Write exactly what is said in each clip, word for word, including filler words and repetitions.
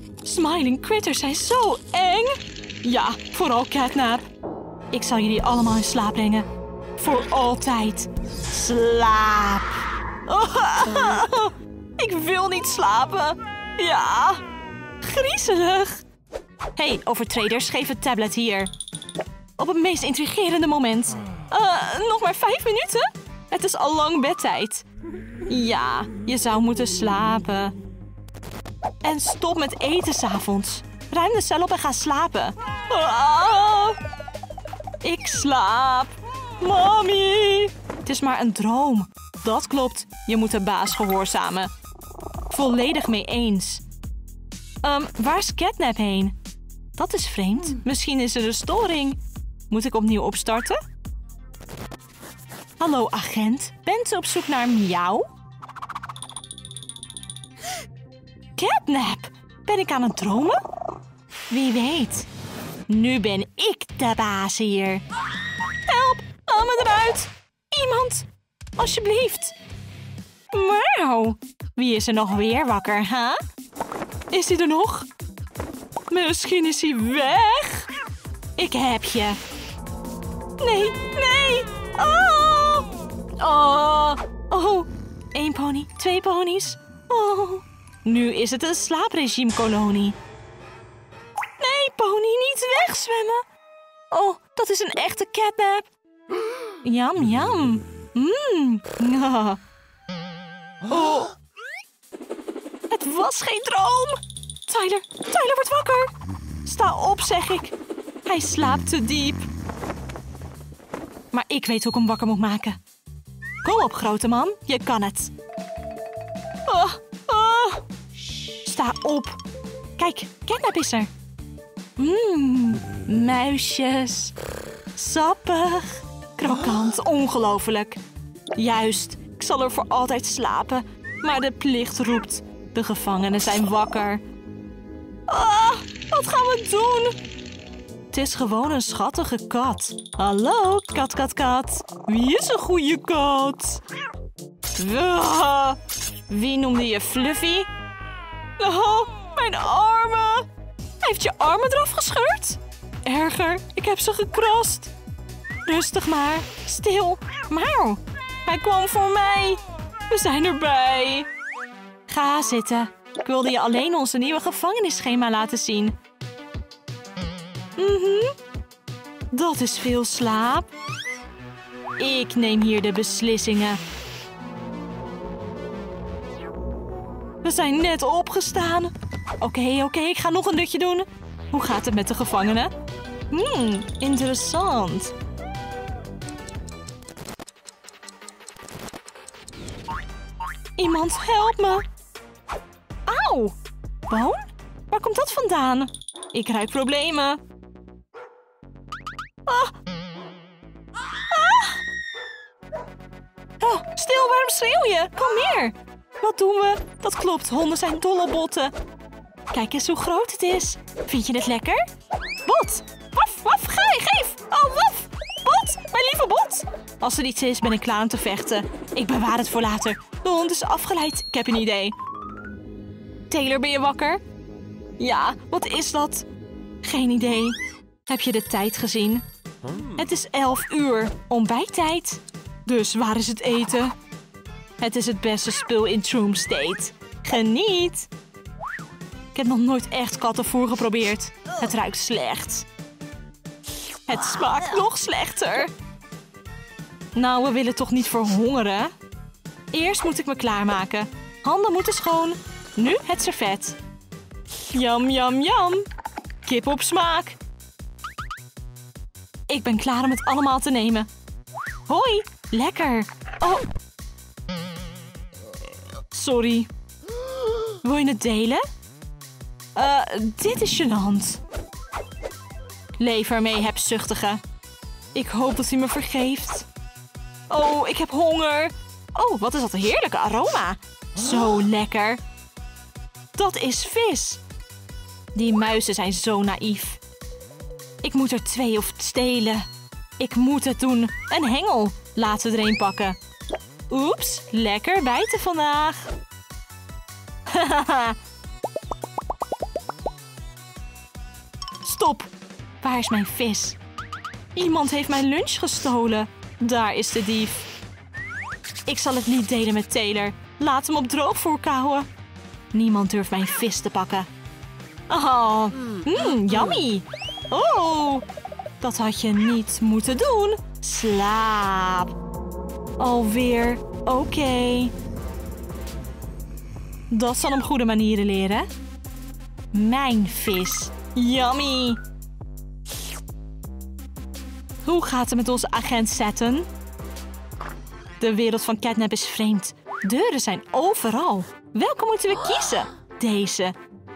Smiling critters zijn zo eng. Ja, vooral Catnap. Ik zal jullie allemaal in slaap brengen. Voor altijd. Slaap. Oh, ik wil niet slapen. Ja, griezelig. Hey, overtreders, geef het tablet hier. Op het meest intrigerende moment. Uh, nog maar vijf minuten? Het is al lang bedtijd. Ja, je zou moeten slapen. En stop met eten 's avonds. Ruim de cel op en ga slapen. Ah, ik slaap. Mommy. Het is maar een droom. Dat klopt. Je moet de baas gehoorzamen. Volledig mee eens. Um, waar is Catnap heen? Dat is vreemd. Misschien is er een storing. Moet ik opnieuw opstarten? Hallo, agent. Bent u op zoek naar Miauw? Catnap! Ben ik aan het dromen? Wie weet. Nu ben ik de baas hier. Help! Haal me eruit! Iemand! Alsjeblieft! Wauw! Wie is er nog weer wakker, hè? Huh? Is hij er nog? Misschien is hij weg? Ik heb je. Nee, nee! Oh! Oh! Oh! Eén pony, twee ponies. Oh! Nu is het een slaapregiemekolonie. Nee, pony, niet wegzwemmen. Oh, dat is een echte Catnap. Jam, jam. Mmm. Oh. Het was geen droom. Tyler, Tyler wordt wakker. Sta op, zeg ik. Hij slaapt te diep. Maar ik weet hoe ik hem wakker moet maken. Kom op, grote man. Je kan het. Oh, oh. Sta op. Kijk, Catnap is er. Mmm, muisjes. Sappig. Krokant, ongelooflijk. Juist, ik zal er voor altijd slapen. Maar de plicht roept. De gevangenen zijn wakker. Ah, wat gaan we doen? Het is gewoon een schattige kat. Hallo, kat, kat, kat. Wie is een goede kat? Ah, wie noemde je Fluffy? Oh, mijn armen. Hij heeft je armen eraf gescheurd? Erger, ik heb ze gekrast. Rustig maar, stil. Mauw, hij kwam voor mij. We zijn erbij. Ga zitten. Ik wilde je alleen onze nieuwe gevangenisschema laten zien. Mhm. Dat is veel slaap. Ik neem hier de beslissingen. We zijn net opgestaan. Oké, okay, oké, okay, ik ga nog een dutje doen. Hoe gaat het met de gevangenen? Hmm, interessant. Iemand help me. Auw. Boon? Waar komt dat vandaan? Ik ruik problemen. Ah. Ah. Oh, stil, waarom schreeuw je? Kom meer. Wat doen we? Dat klopt, honden zijn dol op botten. Kijk eens hoe groot het is. Vind je het lekker? Bot. Waf, waf, ga je, geef. Oh, waf. Bot, mijn lieve bot. Als er iets is, ben ik klaar om te vechten. Ik bewaar het voor later. De hond is afgeleid. Ik heb een idee. Taylor, ben je wakker? Ja, wat is dat? Geen idee. Heb je de tijd gezien? Het is elf uur. Ontbijttijd. Dus waar is het eten? Het is het beste spul in Troom State. Geniet! Ik heb nog nooit echt kattenvoer geprobeerd. Het ruikt slecht. Het smaakt nog slechter. Nou, we willen toch niet verhongeren? Eerst moet ik me klaarmaken. Handen moeten schoon. Nu het servet. Jam, jam, jam. Kip op smaak. Ik ben klaar om het allemaal te nemen. Hoi, lekker. Oh. Sorry. Wil je het delen? Uh, dit is gênant. Leef ermee, hebzuchtige. Ik hoop dat hij me vergeeft. Oh, ik heb honger. Oh, wat is dat een heerlijke aroma. Zo lekker. Dat is vis. Die muizen zijn zo naïef. Ik moet er twee of stelen. Ik moet het doen. Een hengel. Laten we er een pakken. Oeps, lekker bijten vandaag. Stop! Waar is mijn vis? Iemand heeft mijn lunch gestolen. Daar is de dief. Ik zal het niet delen met Taylor. Laat hem op droogvoer kauwen. Niemand durft mijn vis te pakken. Oh, mm, yummy. Oh, dat had je niet moeten doen. Slaap. Alweer. Oké. Okay. Dat zal hem goede manieren leren. Mijn vis. Yummy. Hoe gaat het met onze agent Saturn? De wereld van catnap is vreemd. Deuren zijn overal. Welke moeten we kiezen? Deze.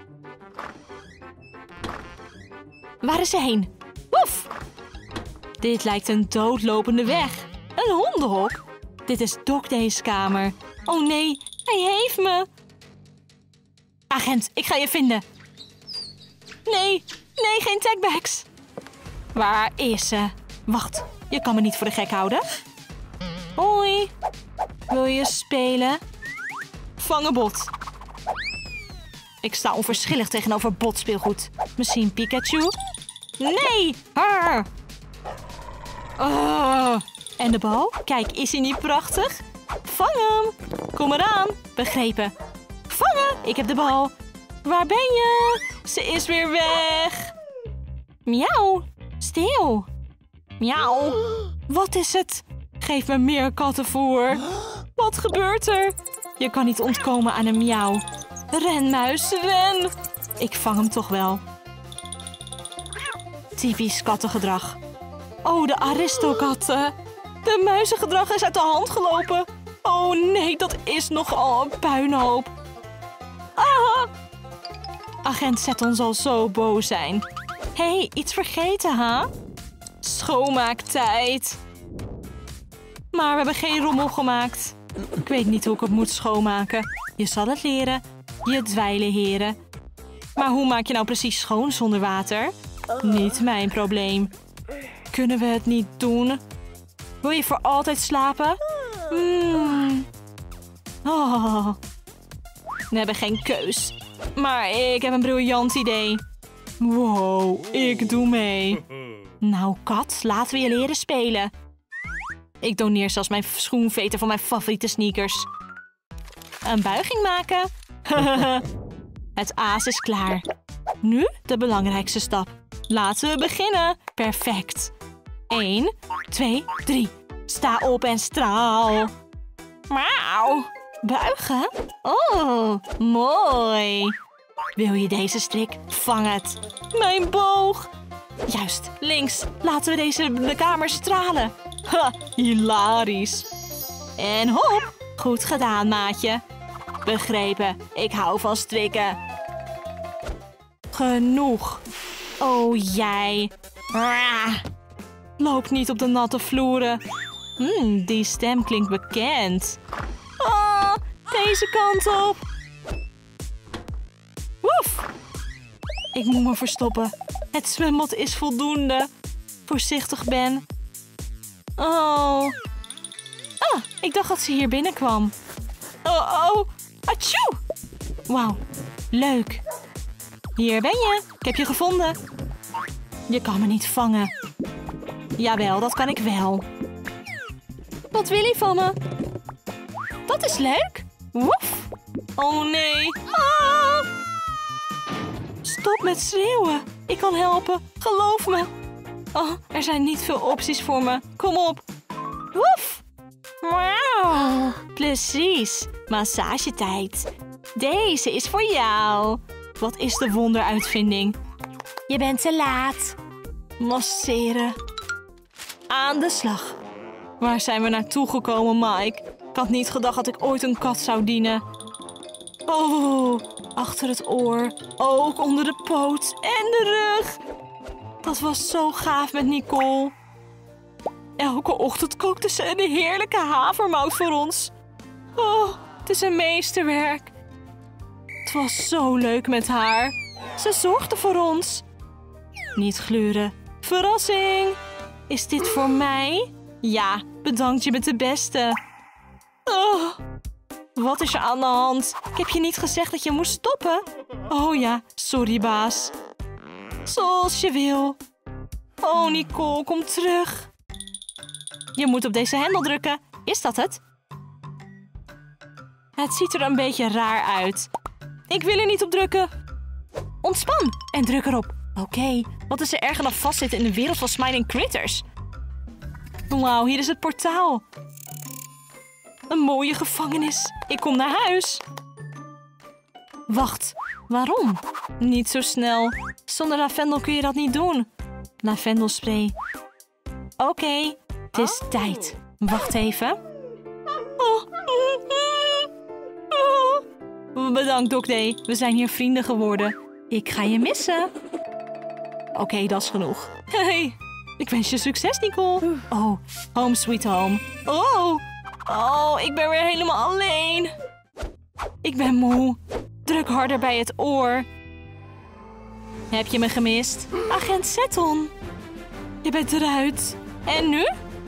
Waar is ze heen? Woef! Dit lijkt een doodlopende weg. Een hondenhok. Dit is Doc Day's kamer. Oh nee, hij heeft me. Agent, ik ga je vinden. Nee, nee, geen tagbags. Waar is ze? Wacht, je kan me niet voor de gek houden. Hoi. Wil je spelen? Vangen bot. Ik sta onverschillig tegenover botspeelgoed. Misschien Pikachu? Nee! Arr. Oh. En de bal? Kijk, is hij niet prachtig? Vang hem! Kom eraan! Begrepen. Vangen! Ik heb de bal. Waar ben je? Ze is weer weg. Miauw. Stil. Miauw. Wat is het? Geef me meer kattenvoer. Wat gebeurt er? Je kan niet ontkomen aan een miauw. Ren, muis, ren. Ik vang hem toch wel. Typisch kattengedrag. Oh, de Aristokatten. De muizengedrag is uit de hand gelopen. Oh nee, dat is nogal een puinhoop. Ah! Agent Saturn zal zo boos zijn. Hé, hey, iets vergeten, ha? Schoonmaaktijd. Maar we hebben geen rommel gemaakt. Ik weet niet hoe ik het moet schoonmaken. Je zal het leren. Je dweilen heren. Maar hoe maak je nou precies schoon zonder water? Niet mijn probleem. Kunnen we het niet doen? Wil je voor altijd slapen? Hmm. Oh. We hebben geen keus. Maar ik heb een briljant idee. Wow, ik doe mee. Nou, kat, laten we je leren spelen. Ik doneer zelfs mijn schoenveter van mijn favoriete sneakers. Een buiging maken. Het aas is klaar. Nu de belangrijkste stap. Laten we beginnen. Perfect. één, twee, drie. Sta op en straal. Wauw. Buigen? Oh, mooi. Wil je deze strik? Vang het. Mijn boog. Juist, links. Laten we deze de kamer stralen. Ha, hilarisch. En hop. Goed gedaan, maatje. Begrepen. Ik hou van strikken. Genoeg. Oh, jij. Ah. Loop niet op de natte vloeren. Hmm, die stem klinkt bekend. Oh, deze kant op. Woef. Ik moet me verstoppen. Het zwembad is voldoende. Voorzichtig, Ben. Oh. Ah, ik dacht dat ze hier binnenkwam. Oh, oh. Atjoe. Wauw, leuk. Hier ben je. Ik heb je gevonden. Je kan me niet vangen. Jawel, dat kan ik wel. Wat wil je van me? Dat is leuk. Woef. Oh nee. Ah. Stop met schreeuwen. Ik kan helpen. Geloof me. Oh, er zijn niet veel opties voor me. Kom op. Woef. Wauw. Precies. Massagetijd. Deze is voor jou. Wat is de wonderuitvinding? Je bent te laat. Masseren. Aan de slag. Waar zijn we naartoe gekomen, Mike? Ik had niet gedacht dat ik ooit een kat zou dienen. Oh, achter het oor. Ook onder de poot en de rug. Dat was zo gaaf met Nicole. Elke ochtend kookte ze een heerlijke havermout voor ons. Oh, het is een meesterwerk. Het was zo leuk met haar. Ze zorgde voor ons. Niet gluren. Verrassing. Is dit voor mij? Ja, bedankt, je bent de beste. Oh, wat is er aan de hand? Ik heb je niet gezegd dat je moest stoppen. Oh ja, sorry baas. Zoals je wil. Oh, Nicole, kom terug. Je moet op deze hendel drukken. Is dat het? Het ziet er een beetje raar uit. Ik wil er niet op drukken. Ontspan en druk erop. Oké, okay, wat is er erger dan vastzitten in de wereld van Smiling Critters? Wauw, hier is het portaal. Een mooie gevangenis. Ik kom naar huis. Wacht, waarom? Niet zo snel. Zonder lavendel kun je dat niet doen. Lavendelspray. Oké, okay, het is tijd. Wacht even. Oh. Oh. Bedankt, Doc Day. We zijn hier vrienden geworden. Ik ga je missen. Oké, okay, dat is genoeg. Hey, ik wens je succes, Nicole. Oh, home sweet home. Oh, oh, ik ben weer helemaal alleen. Ik ben moe. Druk harder bij het oor. Heb je me gemist? Agent Seton. Je bent eruit. En nu?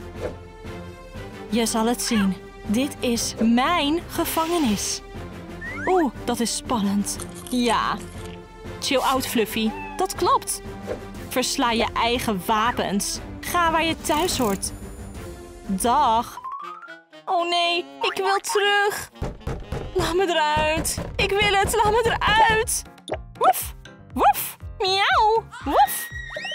Je zal het zien. Dit is mijn gevangenis. Oeh, dat is spannend. Ja. Chill out, Fluffy. Dat klopt. Versla je eigen wapens. Ga waar je thuis hoort. Dag. Oh nee, ik wil terug. Laat me eruit. Ik wil het, laat me eruit. Woef, woef, miauw, woef.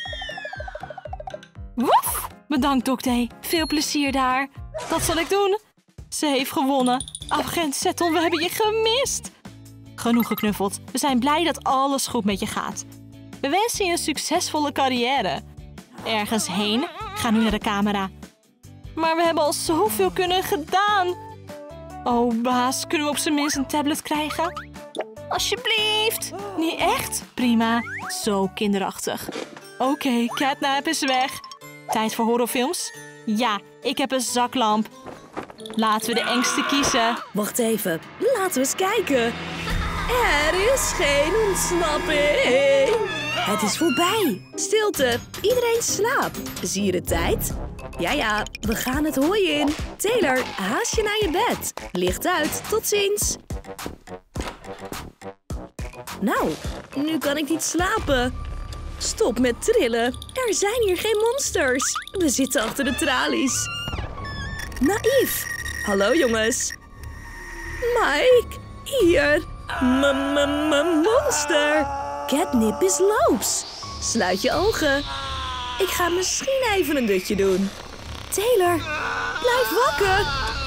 Woef. Bedankt, Doc Day. Veel plezier daar. Dat zal ik doen. Ze heeft gewonnen. Agent Seton, we hebben je gemist. Genoeg geknuffeld. We zijn blij dat alles goed met je gaat. We wensen je een succesvolle carrière. Ergens heen? Ga nu naar de camera. Maar we hebben al zoveel kunnen gedaan. Oh, baas, kunnen we op zijn minst een tablet krijgen? Alsjeblieft. Niet echt? Prima. Zo kinderachtig. Oké, okay, Catnap is weg. Tijd voor horrorfilms? Ja, ik heb een zaklamp. Laten we de engste kiezen. Wacht even, laten we eens kijken. Er is geen ontsnapping. Het is voorbij. Stilte, iedereen slaapt. Zie je de tijd? Ja, ja, we gaan het hooi in. Taylor, haast je naar je bed. Licht uit, tot ziens. Nou, nu kan ik niet slapen. Stop met trillen. Er zijn hier geen monsters. We zitten achter de tralies. Naïef. Hallo jongens. Mike, hier. M-m-m-monster. Catnip is loops. Sluit je ogen. Ik ga misschien even een dutje doen. Taylor, blijf wakker.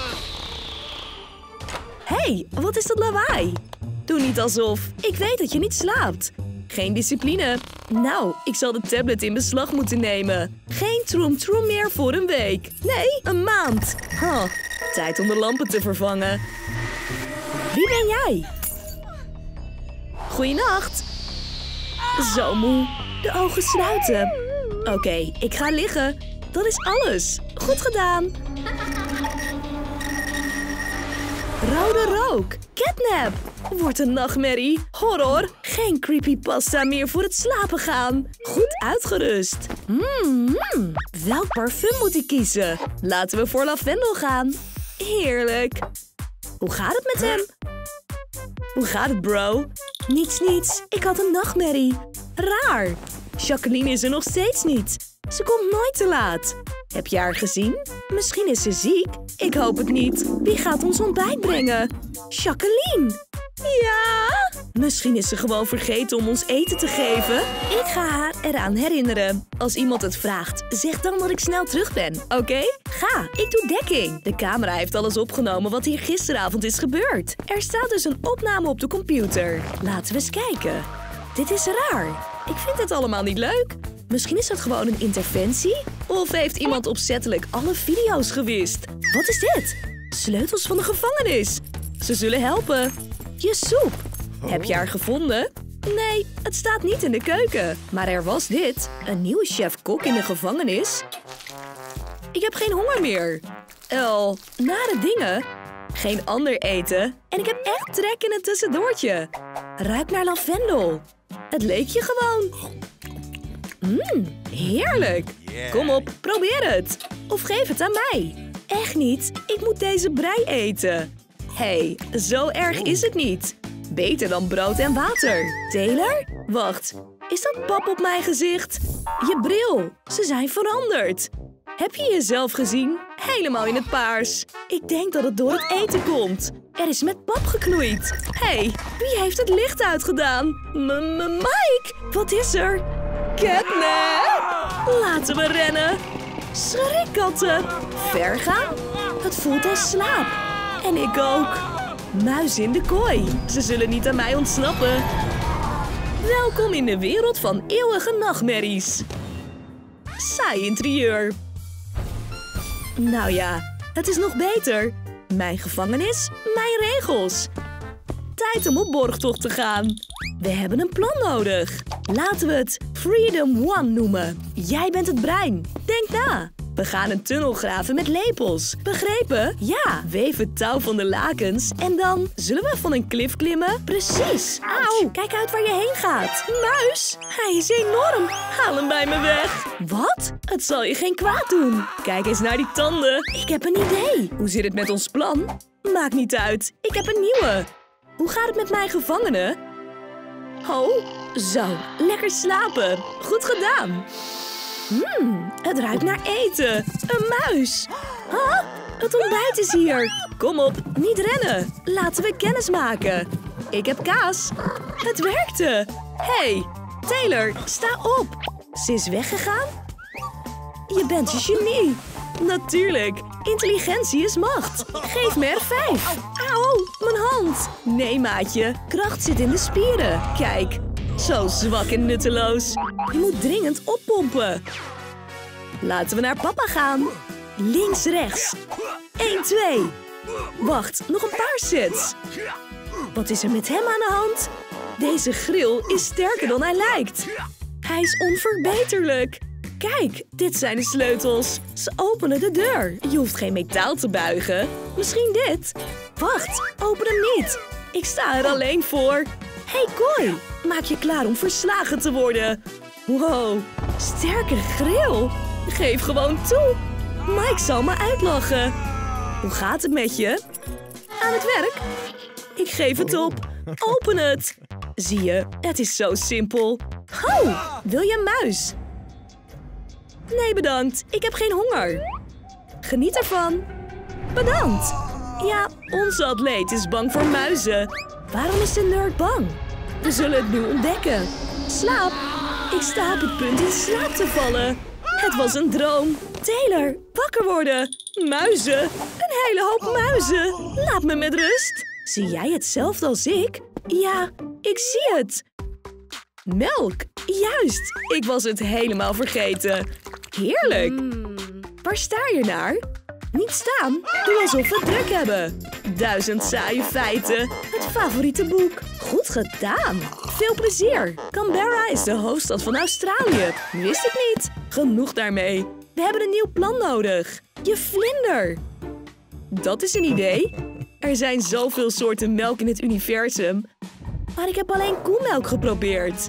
Hé, hey, wat is dat lawaai? Doe niet alsof. Ik weet dat je niet slaapt. Geen discipline. Nou, ik zal de tablet in beslag moeten nemen. Geen troem troem meer voor een week. Nee, een maand. Huh. Tijd om de lampen te vervangen. Wie ben jij? Goeienacht. Zo moe. De ogen sluiten. Oké, okay, ik ga liggen. Dat is alles. Goed gedaan. Rode rook. Catnap. Wordt een nachtmerrie. Horror. Geen creepypasta meer voor het slapen gaan. Goed uitgerust. Mm, mm. Welk parfum moet ik kiezen? Laten we voor lavendel gaan. Heerlijk. Hoe gaat het met hem? Hoe gaat het, bro? Niets, niets. Ik had een nachtmerrie. Raar. Jacqueline is er nog steeds niet. Ze komt nooit te laat. Heb je haar gezien? Misschien is ze ziek. Ik hoop het niet. Wie gaat ons ontbijt brengen? Jacqueline! Ja? Misschien is ze gewoon vergeten om ons eten te geven. Ik ga haar eraan herinneren. Als iemand het vraagt, zeg dan dat ik snel terug ben, oké? Okay? Ga, ik doe dekking. De camera heeft alles opgenomen wat hier gisteravond is gebeurd. Er staat dus een opname op de computer. Laten we eens kijken. Dit is raar. Ik vind het allemaal niet leuk. Misschien is het gewoon een interventie? Of heeft iemand opzettelijk alle video's gewist? Wat is dit? Sleutels van de gevangenis. Ze zullen helpen. Je soep. Heb je haar gevonden? Nee, het staat niet in de keuken. Maar er was dit. Een nieuwe chef-kok in de gevangenis. Ik heb geen honger meer. El, nare dingen. Geen ander eten. En ik heb echt trek in een tussendoortje. Ruik naar lavendel. Het leek je gewoon. Mmm, heerlijk. Kom op, probeer het. Of geef het aan mij. Echt niet, ik moet deze brei eten. Hé, hey, zo erg is het niet. Beter dan brood en water. Taylor? Wacht, is dat pap op mijn gezicht? Je bril, ze zijn veranderd. Heb je jezelf gezien? Helemaal in het paars. Ik denk dat het door het eten komt. Er is met pap geknoeid. Hé, hey, wie heeft het licht uitgedaan? M- m- Mike, wat is er? Catnap! Laten we rennen. Schrikkatten. Ver gaan? Het voelt als slaap. En ik ook. Muis in de kooi. Ze zullen niet aan mij ontsnappen. Welkom in de wereld van eeuwige nachtmerries. Saai interieur. Nou ja, het is nog beter. Mijn gevangenis, mijn regels. Tijd om op borgtocht te gaan. We hebben een plan nodig. Laten we het Freedom One noemen. Jij bent het brein. Denk na. We gaan een tunnel graven met lepels. Begrepen? Ja. Weef het touw van de lakens en dan zullen we van een klif klimmen. Precies. Auw, kijk uit waar je heen gaat. Muis, hij is enorm. Haal hem bij me weg. Wat? Het zal je geen kwaad doen. Kijk eens naar die tanden. Ik heb een idee. Hoe zit het met ons plan? Maakt niet uit. Ik heb een nieuwe. Hoe gaat het met mijn gevangenen? Oh, zo. Lekker slapen. Goed gedaan. Hmm, het ruikt naar eten. Een muis. Huh? Het ontbijt is hier. Kom op, niet rennen. Laten we kennis maken. Ik heb kaas. Het werkte. Hey, Taylor, sta op. Ze is weggegaan? Je bent een genie. Natuurlijk, intelligentie is macht. Geef me er vijf. Auw, mijn hand. Nee, maatje, kracht zit in de spieren. Kijk, zo zwak en nutteloos. Je moet dringend oppompen. Laten we naar papa gaan. Links, rechts. één, twee. Wacht, nog een paar sets. Wat is er met hem aan de hand? Deze grill is sterker dan hij lijkt. Hij is onverbeterlijk. Kijk, dit zijn de sleutels. Ze openen de deur. Je hoeft geen metaal te buigen. Misschien dit. Wacht, open hem niet. Ik sta er alleen voor. Hey Koi, maak je klaar om verslagen te worden. Wow, sterke grill. Geef gewoon toe. Mike zal me uitlachen. Hoe gaat het met je? Aan het werk? Ik geef het op. Open het. Zie je, het is zo simpel. Oh, wil je een muis? Nee, bedankt. Ik heb geen honger. Geniet ervan. Bedankt. Ja, onze atleet is bang voor muizen. Waarom is de nerd bang? We zullen het nu ontdekken. Slaap. Ik sta op het punt in slaap te vallen. Het was een droom. Taylor, wakker worden. Muizen. Een hele hoop muizen. Laat me met rust. Zie jij hetzelfde als ik? Ja, ik zie het. Melk. Juist. Ik was het helemaal vergeten. Heerlijk. Mm. Waar sta je naar? Niet staan. Doe alsof we het druk hebben. Duizend saaie feiten. Het favoriete boek. Goed gedaan. Veel plezier. Canberra is de hoofdstad van Australië. Wist ik niet. Genoeg daarmee. We hebben een nieuw plan nodig. Je vlinder. Dat is een idee. Er zijn zoveel soorten melk in het universum. Maar ik heb alleen koemelk geprobeerd.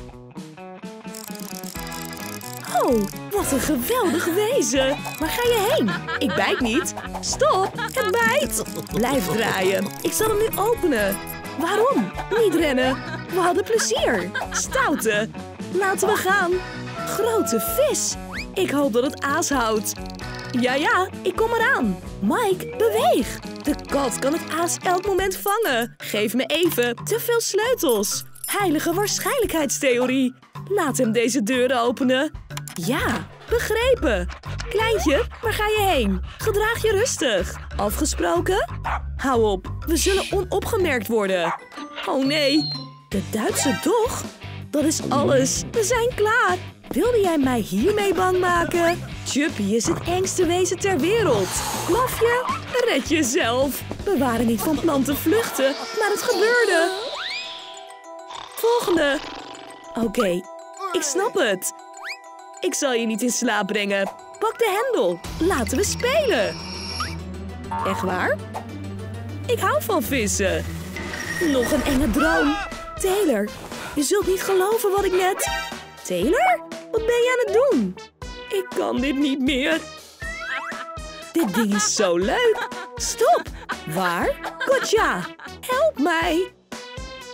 Oh, wat een geweldig wezen. Waar ga je heen? Ik bijt niet. Stop, het bijt. Blijf draaien. Ik zal hem nu openen. Waarom? Niet rennen. We hadden plezier. Stoute. Laten we gaan. Grote vis. Ik hoop dat het aas houdt. Ja, ja, ik kom eraan. Mike, beweeg. De kat kan het aas elk moment vangen. Geef me even. Te veel sleutels. Heilige waarschijnlijkheidstheorie. Laat hem deze deuren openen. Ja, begrepen. Kleintje, waar ga je heen? Gedraag je rustig. Afgesproken? Hou op, we zullen onopgemerkt worden. Oh nee, de Duitse dog? Dat is alles. We zijn klaar. Wilde jij mij hiermee bang maken? Chuppy is het engste wezen ter wereld. Mafje, red jezelf. We waren niet van plan te vluchten, maar het gebeurde. Volgende. Oké, okay, ik snap het. Ik zal je niet in slaap brengen. Pak de hendel. Laten we spelen. Echt waar? Ik hou van vissen. Nog een enge droom. Taylor, je zult niet geloven wat ik net... Taylor? Wat ben je aan het doen? Ik kan dit niet meer. Dit ding is zo leuk. Stop. Waar? Gotcha. Help mij.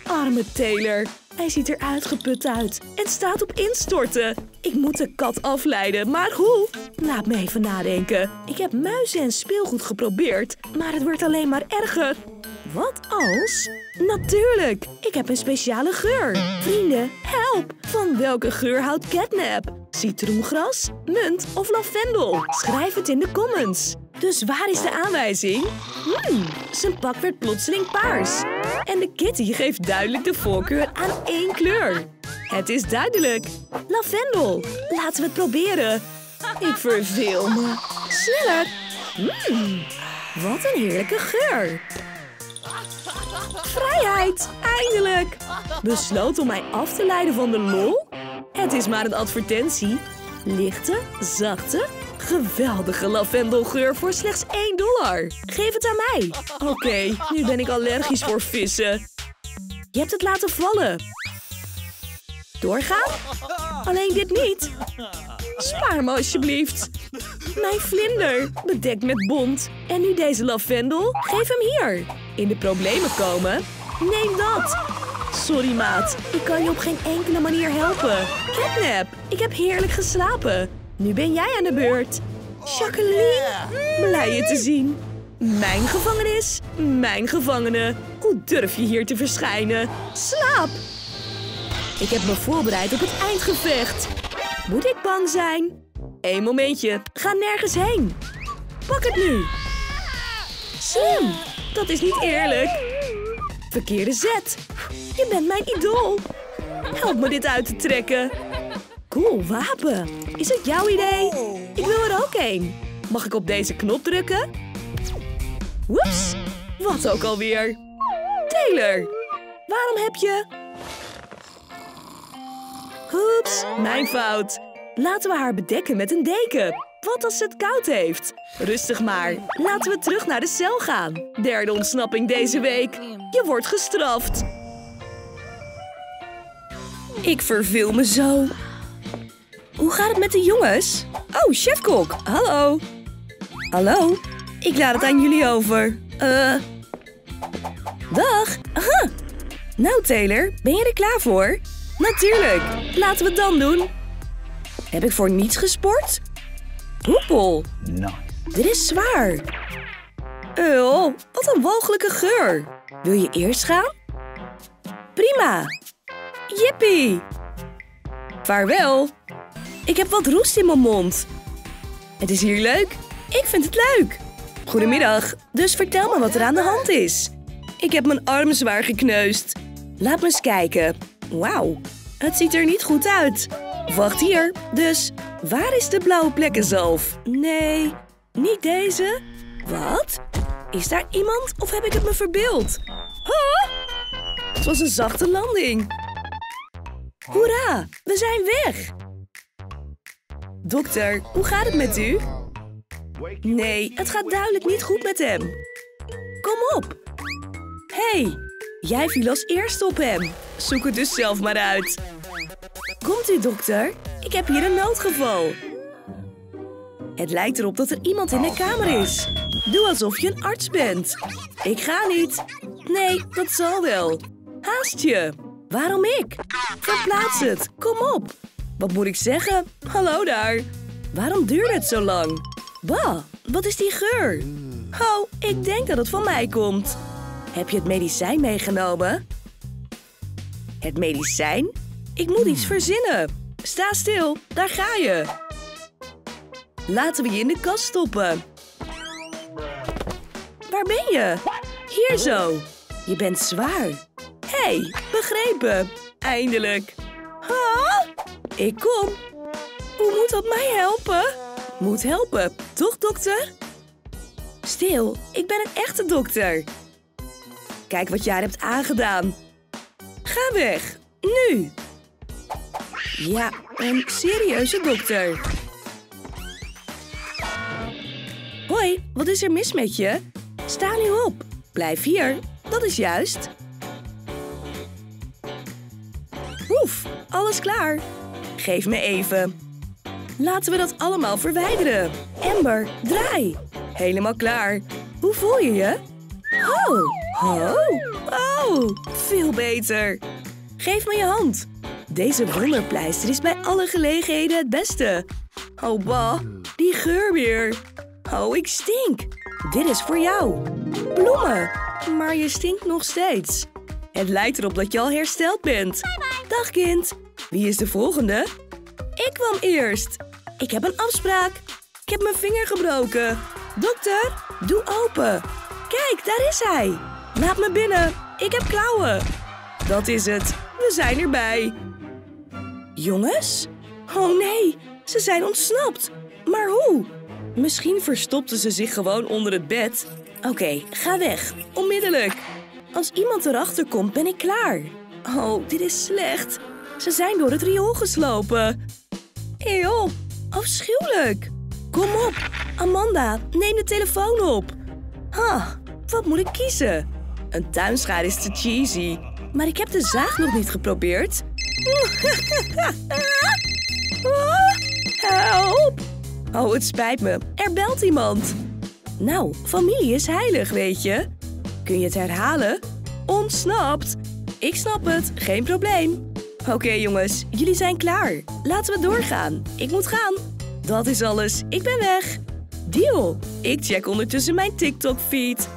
Arme Taylor. Hij ziet er uitgeput uit en staat op instorten. Ik moet de kat afleiden, maar hoe? Laat me even nadenken. Ik heb muizen en speelgoed geprobeerd, maar het wordt alleen maar erger. Wat als? Natuurlijk, ik heb een speciale geur. Vrienden, help! Van welke geur houdt Catnap? Citroengras, munt of lavendel? Schrijf het in de comments. Dus waar is de aanwijzing? Hmm, zijn pak werd plotseling paars. En de kitty geeft duidelijk de voorkeur aan één kleur. Het is duidelijk. Lavendel. Laten we het proberen. Ik verveel me. Sneller. Hmm, wat een heerlijke geur. Vrijheid, eindelijk! Besloot om mij af te leiden van de lol? Het is maar een advertentie. Lichte, zachte, geweldige lavendelgeur voor slechts één dollar. Geef het aan mij. Oké, okay, nu ben ik allergisch voor vissen. Je hebt het laten vallen. Doorgaan? Alleen dit niet. Spaar me alsjeblieft. Mijn vlinder, bedekt met bont. En nu deze lavendel? Geef hem hier. In de problemen komen? Neem dat. Sorry, maat. Ik kan je op geen enkele manier helpen. Catnap, ik heb heerlijk geslapen. Nu ben jij aan de beurt. Jacqueline, blij je te zien. Mijn gevangenis, mijn gevangene. Hoe durf je hier te verschijnen? Slaap. Ik heb me voorbereid op het eindgevecht. Moet ik bang zijn? Eén momentje. Ga nergens heen. Pak het nu. Slim. Dat is niet eerlijk. Verkeerde zet. Je bent mijn idool. Help me dit uit te trekken. Cool wapen. Is het jouw idee? Ik wil er ook een. Mag ik op deze knop drukken? Woeps. Wat ook alweer. Taylor. Waarom heb je... Oeps, mijn fout. Laten we haar bedekken met een deken. Wat als ze het koud heeft? Rustig maar. Laten we terug naar de cel gaan. Derde ontsnapping deze week. Je wordt gestraft. Ik verveel me zo. Hoe gaat het met de jongens? Oh, chefkok. Hallo. Hallo. Ik laat het aan jullie over. Eh... Uh... Dag. Aha. Nou, Taylor, ben je er klaar voor? Natuurlijk. Laten we het dan doen. Heb ik voor niets gesport? Hoepel. Nice. Dit is zwaar. Oh, wat een walgelijke geur. Wil je eerst gaan? Prima. Jippie. Vaarwel. Ik heb wat roest in mijn mond. Het is hier leuk. Ik vind het leuk. Goedemiddag. Dus vertel me wat er aan de hand is. Ik heb mijn arm zwaar gekneusd. Laat me eens kijken. Wauw. Het ziet er niet goed uit. Wacht hier. Dus, waar is de blauwe plekkenzalf? Nee, niet deze. Wat? Is daar iemand of heb ik het me verbeeld? Huh? Het was een zachte landing. Hoera, we zijn weg. Dokter, hoe gaat het met u? Nee, het gaat duidelijk niet goed met hem. Kom op. Hé, hey, jij viel als eerste op hem. Zoek het dus zelf maar uit. Komt u, dokter? Ik heb hier een noodgeval. Het lijkt erop dat er iemand in de kamer is. Doe alsof je een arts bent. Ik ga niet. Nee, dat zal wel. Haast je. Waarom ik? Verplaats het. Kom op. Wat moet ik zeggen? Hallo daar. Waarom duurt het zo lang? Bah, wat is die geur? Oh, ik denk dat het van mij komt. Heb je het medicijn meegenomen? Het medicijn? Ik moet iets verzinnen. Sta stil, daar ga je. Laten we je in de kast stoppen. Waar ben je? Hier zo. Je bent zwaar. Hé, hey, begrepen. Eindelijk. Huh? Ik kom. Hoe moet dat mij helpen? Moet helpen, toch dokter? Stil, ik ben een echte dokter. Kijk wat jij hebt aangedaan. Ga weg, nu. Ja, een serieuze dokter. Hoi, wat is er mis met je? Sta nu op. Blijf hier, dat is juist. Oef, alles klaar. Geef me even. Laten we dat allemaal verwijderen. Amber, draai. Helemaal klaar. Hoe voel je je? Oh, oh, oh. Zo, veel beter. Geef me je hand. Deze wonderpleister is bij alle gelegenheden het beste. Oh, bah, die geur weer. Oh, ik stink. Dit is voor jou. Bloemen. Maar je stinkt nog steeds. Het lijkt erop dat je al hersteld bent. Bye bye. Dag, kind. Wie is de volgende? Ik kwam eerst. Ik heb een afspraak. Ik heb mijn vinger gebroken. Dokter, doe open. Kijk, daar is hij. Laat me binnen. Ik heb klauwen. Dat is het. We zijn erbij. Jongens? Oh nee, ze zijn ontsnapt. Maar hoe? Misschien verstopten ze zich gewoon onder het bed. Oké, okay, ga weg. Onmiddellijk. Als iemand erachter komt, ben ik klaar. Oh, dit is slecht. Ze zijn door het riool geslopen. Eeuw, afschuwelijk. Kom op, Amanda, neem de telefoon op. Ha, wat moet ik kiezen? Een tuinschaar is te cheesy. Maar ik heb de zaag nog niet geprobeerd. Help! Oh, het spijt me. Er belt iemand. Nou, familie is heilig, weet je. Kun je het herhalen? Ontsnapt. Ik snap het, geen probleem. Oké, okay, jongens, jullie zijn klaar. Laten we doorgaan. Ik moet gaan. Dat is alles. Ik ben weg. Deal. Ik check ondertussen mijn TikTok-feed.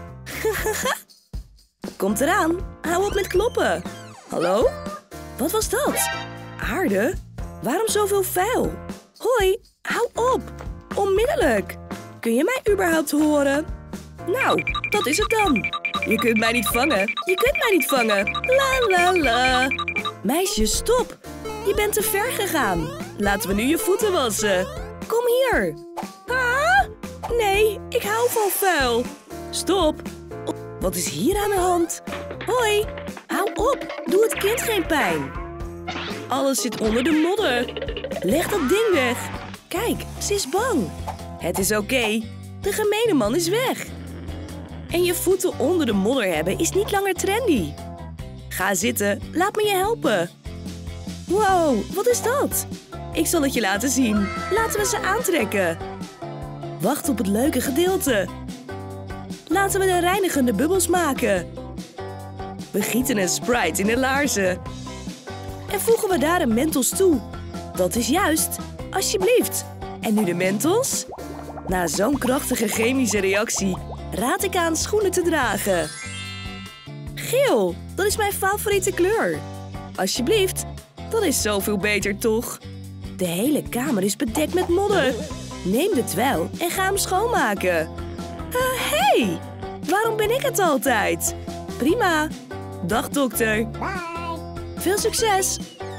Komt eraan. Hou op met kloppen. Hallo? Wat was dat? Aarde? Waarom zoveel vuil? Hoi, hou op. Onmiddellijk. Kun je mij überhaupt horen? Nou, dat is het dan. Je kunt mij niet vangen. Je kunt mij niet vangen. La la la. Meisje, stop. Je bent te ver gegaan. Laten we nu je voeten wassen. Kom hier. Ah? Nee, ik hou van vuil. Stop. Wat is hier aan de hand? Hoi. Hou op. Doe het kind geen pijn. Alles zit onder de modder. Leg dat ding weg. Kijk, ze is bang. Het is oké. Okay. De gemene man is weg. En je voeten onder de modder hebben is niet langer trendy. Ga zitten. Laat me je helpen. Wow, wat is dat? Ik zal het je laten zien. Laten we ze aantrekken. Wacht op het leuke gedeelte. Laten we de reinigende bubbels maken. We gieten een Sprite in de laarzen. En voegen we daar een Mentos toe. Dat is juist. Alsjeblieft. En nu de Mentos? Na zo'n krachtige chemische reactie raad ik aan schoenen te dragen. Geel, dat is mijn favoriete kleur. Alsjeblieft, dat is zoveel beter toch? De hele kamer is bedekt met modder. Neem de dweil en ga hem schoonmaken. Hé, uh, hey, waarom ben ik het altijd? Prima. Dag dokter. Bye. Veel succes.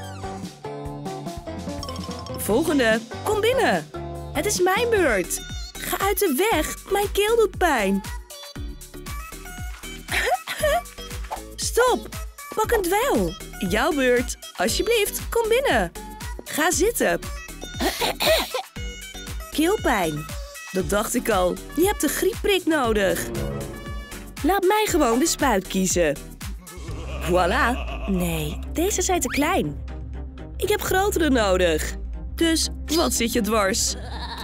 Volgende, kom binnen. Het is mijn beurt. Ga uit de weg, mijn keel doet pijn. Stop, pak een dweil. Jouw beurt. Alsjeblieft, kom binnen. Ga zitten. Keelpijn. Dat dacht ik al. Je hebt een griepprik nodig. Laat mij gewoon de spuit kiezen. Voilà. Nee, deze zijn te klein. Ik heb grotere nodig. Dus wat zit je dwars?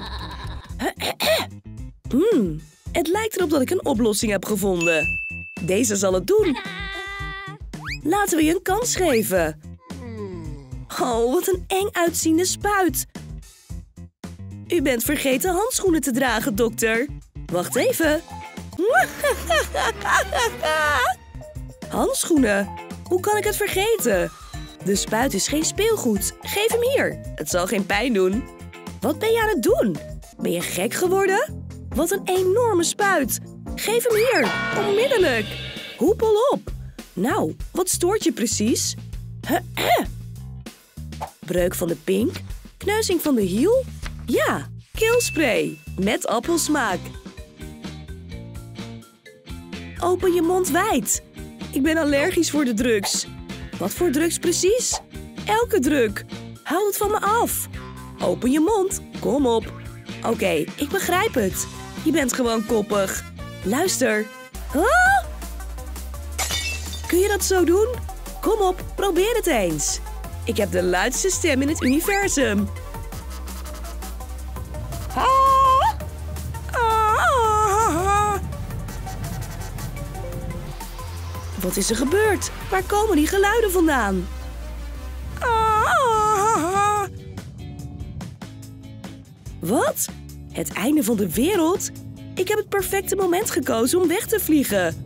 Hmm, het lijkt erop dat ik een oplossing heb gevonden. Deze zal het doen. Laten we je een kans geven. Oh, wat een eng uitziende spuit. U bent vergeten handschoenen te dragen, dokter. Wacht even. Handschoenen? Hoe kan ik het vergeten? De spuit is geen speelgoed. Geef hem hier. Het zal geen pijn doen. Wat ben je aan het doen? Ben je gek geworden? Wat een enorme spuit. Geef hem hier. Onmiddellijk. Hoepel op. Nou, wat stoort je precies? Breuk van de pink? Kneuzing van de hiel? Ja, keelspray. Met appelsmaak. Open je mond wijd. Ik ben allergisch voor de drugs. Wat voor drugs precies? Elke drug. Houd het van me af. Open je mond. Kom op. Oké, okay, ik begrijp het. Je bent gewoon koppig. Luister. Ah! Kun je dat zo doen? Kom op, probeer het eens. Ik heb de luidste stem in het universum. Ah! Ah! Wat Wat is er gebeurd? Waar komen die geluiden vandaan? Ah! Wat? Het einde van de wereld? Ik heb het perfecte moment gekozen om weg te vliegen.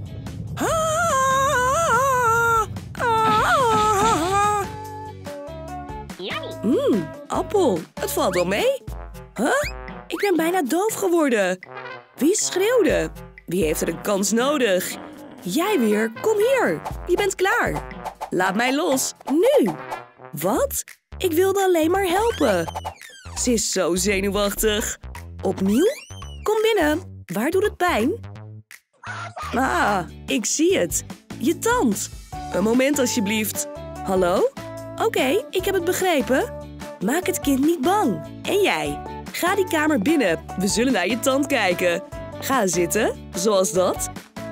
Mmm, appel. Het valt wel mee. Huh? Ik ben bijna doof geworden. Wie schreeuwde? Wie heeft er een kans nodig? Jij weer, kom hier. Je bent klaar. Laat mij los, nu. Wat? Ik wilde alleen maar helpen. Ze is zo zenuwachtig. Opnieuw? Kom binnen. Waar doet het pijn? Ah, ik zie het. Je tand. Een moment alsjeblieft. Hallo? Oké, okay, ik heb het begrepen. Maak het kind niet bang. En jij? Ga die kamer binnen. We zullen naar je tand kijken. Ga zitten, zoals dat.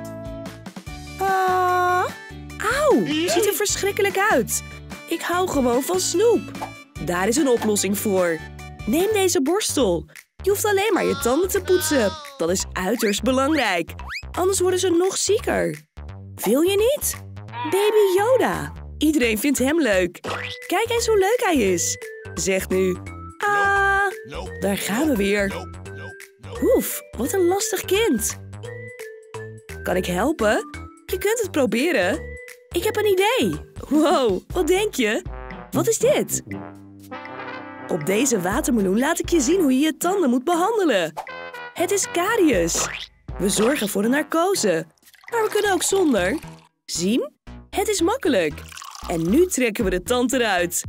Ah. Auw, ziet er verschrikkelijk uit. Ik hou gewoon van snoep. Daar is een oplossing voor. Neem deze borstel. Je hoeft alleen maar je tanden te poetsen. Dat is uiterst belangrijk. Anders worden ze nog zieker. Wil je niet? Baby Yoda. Iedereen vindt hem leuk. Kijk eens hoe leuk hij is. Zeg nu. Ah, daar gaan we weer. Oef, wat een lastig kind. Kan ik helpen? Je kunt het proberen. Ik heb een idee. Wow, wat denk je? Wat is dit? Op deze watermeloen laat ik je zien hoe je je tanden moet behandelen. Het is karies. We zorgen voor een narcose. Maar we kunnen ook zonder. Zien? Het is makkelijk. En nu trekken we de tand eruit.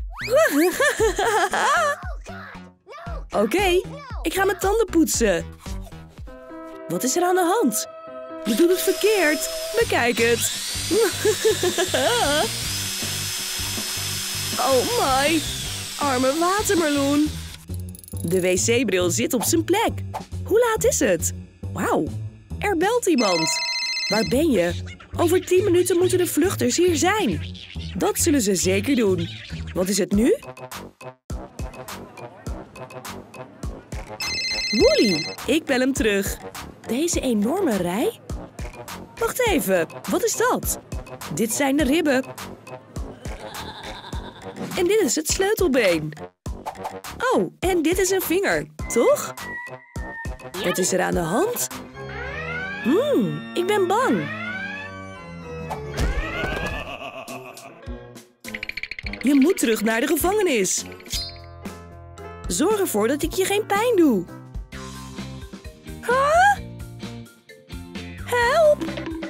Oké, okay, ik ga mijn tanden poetsen. Wat is er aan de hand? Je doet het verkeerd. Bekijk het. Oh my. Arme watermeloen. De wc-bril zit op zijn plek. Hoe laat is het? Wauw, er belt iemand. Waar ben je? Over tien minuten moeten de vluchters hier zijn. Dat zullen ze zeker doen. Wat is het nu? Woelie, ik bel hem terug. Deze enorme rij? Wacht even, wat is dat? Dit zijn de ribben. En dit is het sleutelbeen. Oh, en dit is een vinger, toch? Wat is er aan de hand? Hmm, ik ben bang. Je moet terug naar de gevangenis. Zorg ervoor dat ik je geen pijn doe. Huh? Help!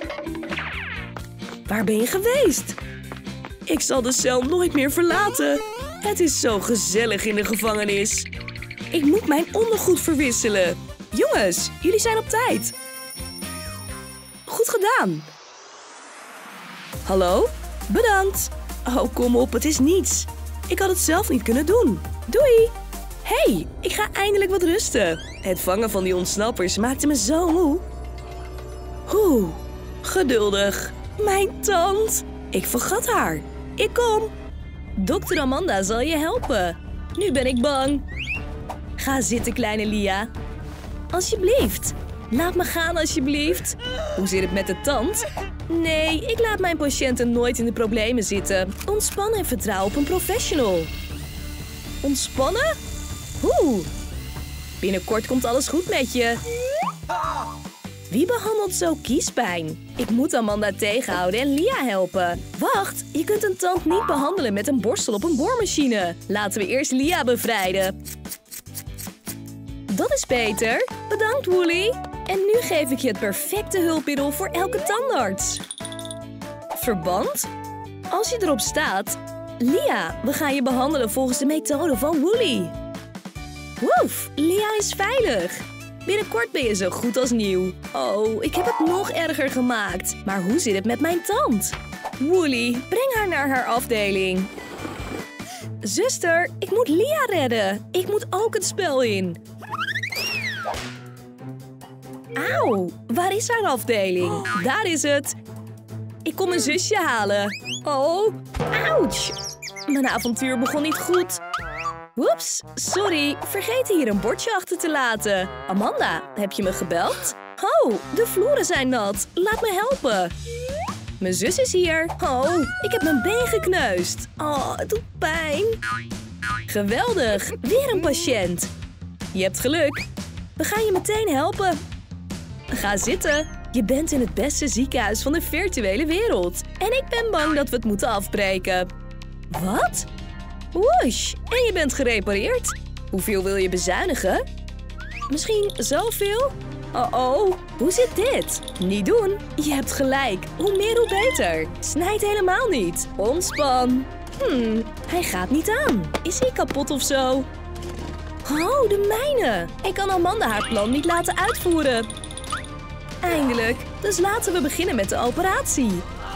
Waar ben je geweest? Ik zal de cel nooit meer verlaten. Het is zo gezellig in de gevangenis. Ik moet mijn ondergoed verwisselen. Jongens, jullie zijn op tijd. Goed gedaan. Hallo? Bedankt. Oh, kom op, het is niets. Ik had het zelf niet kunnen doen. Doei. Hey, ik ga eindelijk wat rusten. Het vangen van die ontsnappers maakte me zo moe. Oeh, geduldig. Mijn tand. Ik vergat haar. Ik kom. dokter Amanda zal je helpen. Nu ben ik bang. Ga zitten, kleine Lia. Alsjeblieft. Laat me gaan, alsjeblieft. Hoe zit het met de tand? Nee, ik laat mijn patiënten nooit in de problemen zitten. Ontspan en vertrouw op een professional. Ontspannen? Oeh. Binnenkort komt alles goed met je. Wie behandelt zo kiespijn? Ik moet Amanda tegenhouden en Lia helpen. Wacht, je kunt een tand niet behandelen met een borstel op een boormachine. Laten we eerst Lia bevrijden. Dat is beter. Bedankt, Woelie. En nu geef ik je het perfecte hulpmiddel voor elke tandarts. Verband? Als je erop staat... Lia, we gaan je behandelen volgens de methode van Woelie. Woef, Lia is veilig. Binnenkort ben je zo goed als nieuw. Oh, ik heb het nog erger gemaakt. Maar hoe zit het met mijn tand? Woelie, breng haar naar haar afdeling. Zuster, ik moet Lia redden. Ik moet ook het spel in. Auw, waar is haar afdeling? Daar is het. Ik kom mijn zusje halen. Oh, ouch. Mijn avontuur begon niet goed. Woeps, sorry. Vergeet hier een bordje achter te laten. Amanda, heb je me gebeld? Oh, de vloeren zijn nat. Laat me helpen. mijn zus is hier. Oh, ik heb mijn been gekneusd. Oh, het doet pijn. Geweldig, weer een patiënt. Je hebt geluk. We gaan je meteen helpen. Ga zitten. Je bent in het beste ziekenhuis van de virtuele wereld. En ik ben bang dat we het moeten afbreken. Wat? Woesh, en je bent gerepareerd. Hoeveel wil je bezuinigen? Misschien zoveel? Oh-oh, hoe zit dit? Niet doen. Je hebt gelijk. Hoe meer, hoe beter. Snijd helemaal niet. Ontspan. Hmm, hij gaat niet aan. Is hij kapot of zo? Oh, de mijne. Ik kan Amanda haar plan niet laten uitvoeren. Eindelijk. Dus laten we beginnen met de operatie.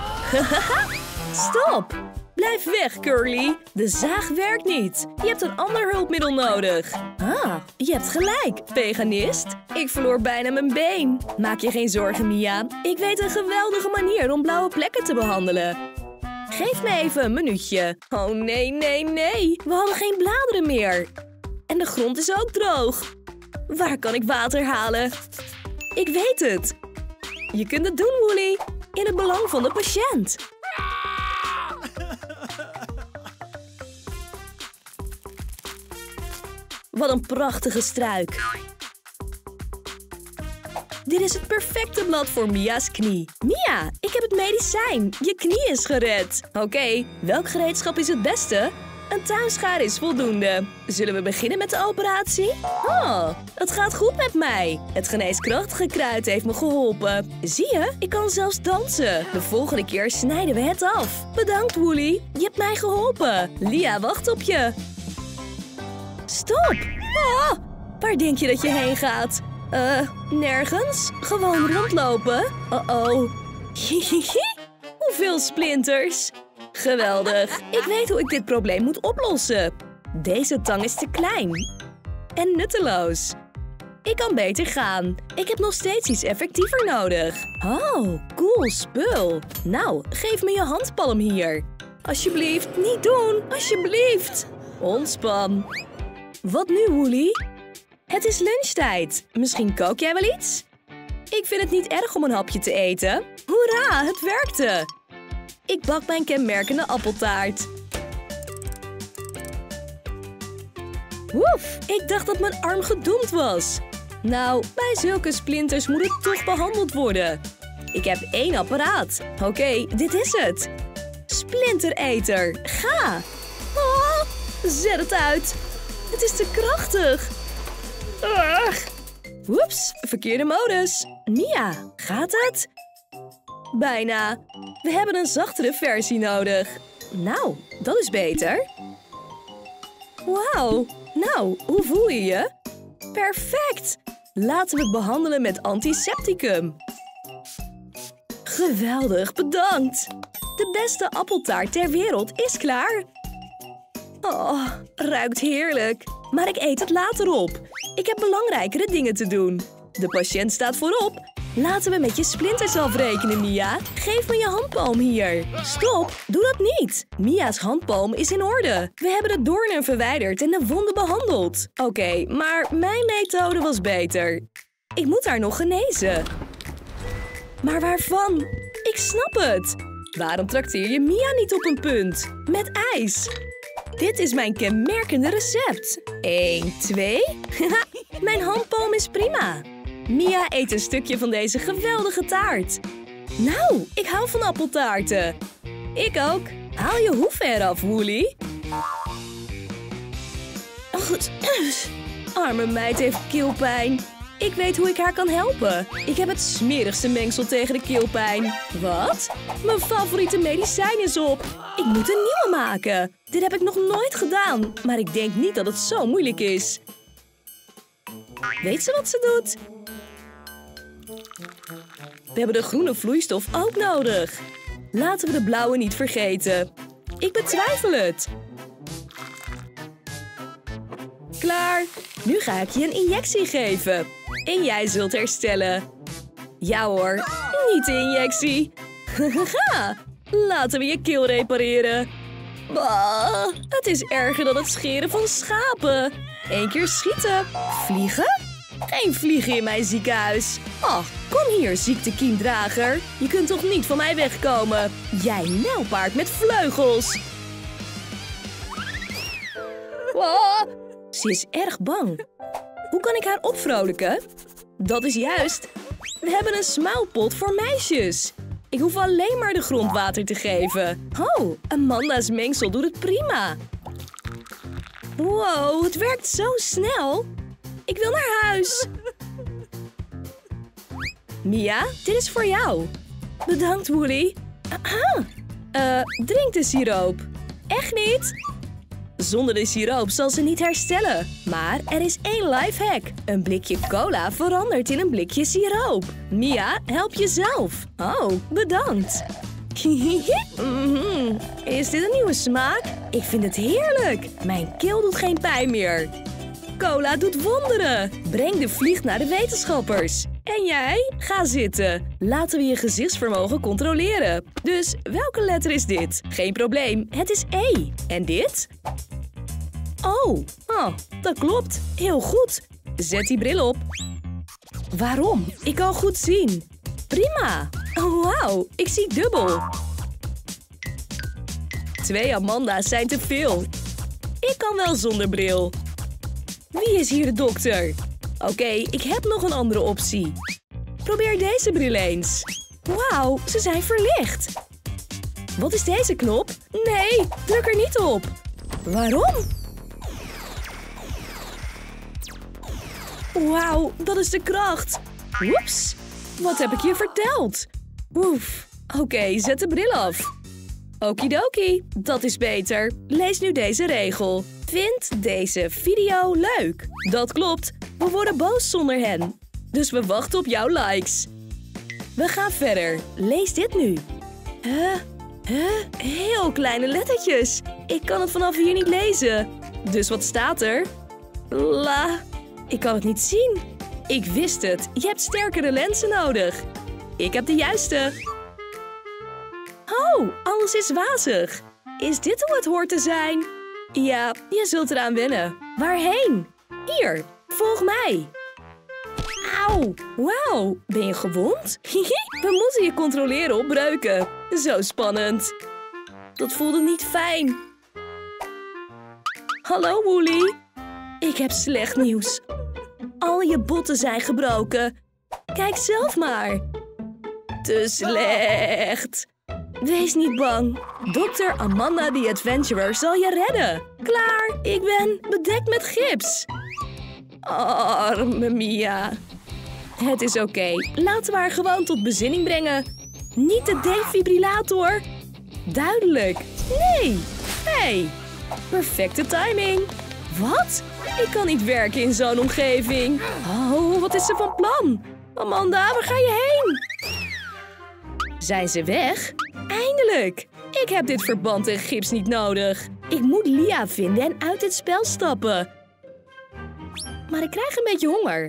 Stop. Blijf weg, Curly. De zaag werkt niet. Je hebt een ander hulpmiddel nodig. Ah, je hebt gelijk, veganist. Ik verloor bijna mijn been. Maak je geen zorgen, Mia. Ik weet een geweldige manier om blauwe plekken te behandelen. Geef me even een minuutje. Oh nee, nee, nee. We hadden geen bladeren meer. En de grond is ook droog. Waar kan ik water halen? Ik weet het. Je kunt het doen, Woolly. In het belang van de patiënt. Wat een prachtige struik. Dit is het perfecte blad voor Mia's knie. Mia, ik heb het medicijn. Je knie is gered. Oké, okay, welk gereedschap is het beste? Een tuinschaar is voldoende. Zullen we beginnen met de operatie? Oh, het gaat goed met mij. Het geneeskrachtige kruid heeft me geholpen. Zie je, ik kan zelfs dansen. De volgende keer snijden we het af. Bedankt, Woolly. Je hebt mij geholpen. Lia wacht op je. Stop! Ah, waar denk je dat je heen gaat? Eh, uh, nergens. Gewoon rondlopen. Uh-oh. Hoeveel splinters? Geweldig. Ik weet hoe ik dit probleem moet oplossen. Deze tang is te klein. En nutteloos. Ik kan beter gaan. Ik heb nog steeds iets effectiever nodig. Oh, cool spul. Nou, geef me je handpalm hier. Alsjeblieft, niet doen. Alsjeblieft. Ontspan. Wat nu, Woolly? Het is lunchtijd. Misschien kook jij wel iets? Ik vind het niet erg om een hapje te eten. Hoera, het werkte. Ik bak mijn kenmerkende appeltaart. Woef, ik dacht dat mijn arm gedoemd was. Nou, bij zulke splinters moet het toch behandeld worden. Ik heb één apparaat. Oké, okay, dit is het. Splintereter, ga. Oh, zet het uit. Het is te krachtig. Ugh. Woeps, verkeerde modus. Mia, gaat het? Bijna. We hebben een zachtere versie nodig. Nou, dat is beter. Wauw. Nou, hoe voel je je? Perfect. Laten we het behandelen met antisepticum. Geweldig, bedankt. De beste appeltaart ter wereld is klaar. Oh, ruikt heerlijk. Maar ik eet het later op. Ik heb belangrijkere dingen te doen. De patiënt staat voorop. Laten we met je splinters afrekenen, Mia. Geef me je handpalm hier. Stop, doe dat niet. Mia's handpalm is in orde. We hebben de doornen verwijderd en de wonden behandeld. Oké, okay, maar mijn methode was beter. Ik moet haar nog genezen. Maar waarvan? Ik snap het. Waarom trakteer je Mia niet op een punt? Met ijs. Dit is mijn kenmerkende recept. Eén, twee. Mijn handpalm is prima. Mia eet een stukje van deze geweldige taart. Nou, ik hou van appeltaarten. Ik ook. Haal je hoeven eraf, Woolly. Arme meid heeft keelpijn. Ik weet hoe ik haar kan helpen. Ik heb het smerigste mengsel tegen de keelpijn. Wat? Mijn favoriete medicijn is op. Ik moet een nieuwe maken. Dit heb ik nog nooit gedaan. Maar ik denk niet dat het zo moeilijk is. Weet ze wat ze doet? We hebben de groene vloeistof ook nodig. Laten we de blauwe niet vergeten. Ik betwijfel het. Klaar. Nu ga ik je een injectie geven. En jij zult herstellen. Ja hoor, niet de injectie. Laten we je keel repareren. Bah, het is erger dan het scheren van schapen. Eén keer schieten. Vliegen? Geen vliegen in mijn ziekenhuis. Oh, kom hier, ziektekiemdrager. Je kunt toch niet van mij wegkomen? Jij nijlpaard met vleugels. Oh, ze is erg bang. Hoe kan ik haar opvrolijken? Dat is juist. We hebben een smuilpot voor meisjes. Ik hoef alleen maar de grond water te geven. Oh, Amanda's mengsel doet het prima. Wow, het werkt zo snel. Ik wil naar huis. Mia, dit is voor jou. Bedankt, Woody. Aha. Uh, drink de siroop. Echt niet? Zonder de siroop zal ze niet herstellen. Maar er is één lifehack. Een blikje cola verandert in een blikje siroop. Mia, help jezelf. Oh, bedankt. mm-hmm. Is dit een nieuwe smaak? Ik vind het heerlijk. Mijn keel doet geen pijn meer. Cola doet wonderen. Breng de vlieg naar de wetenschappers. En jij? Ga zitten. Laten we je gezichtsvermogen controleren. Dus welke letter is dit? Geen probleem, het is E. En dit? Oh, oh, dat klopt. Heel goed. Zet die bril op. Waarom? Ik kan goed zien. Prima. Oh, wauw, ik zie dubbel. Twee Amanda's zijn te veel. Ik kan wel zonder bril. Wie is hier de dokter? Oké, okay, ik heb nog een andere optie. Probeer deze bril eens. Wauw, ze zijn verlicht. Wat is deze knop? Nee, druk er niet op. Waarom? Wauw, dat is de kracht. Oeps, wat heb ik je verteld? Oef, oké, okay, zet de bril af. Okidoki, dat is beter. Lees nu deze regel. Vind deze video leuk. Dat klopt, we worden boos zonder hen. Dus we wachten op jouw likes. We gaan verder. Lees dit nu. Huh? Huh? Heel kleine lettertjes. Ik kan het vanaf hier niet lezen. Dus wat staat er? La. Ik kan het niet zien. Ik wist het. Je hebt sterkere lenzen nodig. Ik heb de juiste. Oh, alles is wazig. Is dit hoe het hoort te zijn? Ja, je zult eraan wennen. Waarheen? Hier, volg mij. Auw, wauw, ben je gewond? We moeten je controleren op breuken. Zo spannend. Dat voelde niet fijn. Hallo, Woolly. Ik heb slecht nieuws. Al je botten zijn gebroken. Kijk zelf maar. Te slecht. Wees niet bang. dokter Amanda the Adventurer zal je redden. Klaar, ik ben bedekt met gips. Arme Mia. Het is oké. Okay. Laten we haar gewoon tot bezinning brengen. Niet de defibrillator. Duidelijk. Nee. Hey. Perfecte timing. Wat? Ik kan niet werken in zo'n omgeving. Oh, wat is ze van plan? Amanda, waar ga je heen? Zijn ze weg? Eindelijk! Ik heb dit verband en gips niet nodig. Ik moet Lia vinden en uit dit spel stappen. Maar ik krijg een beetje honger.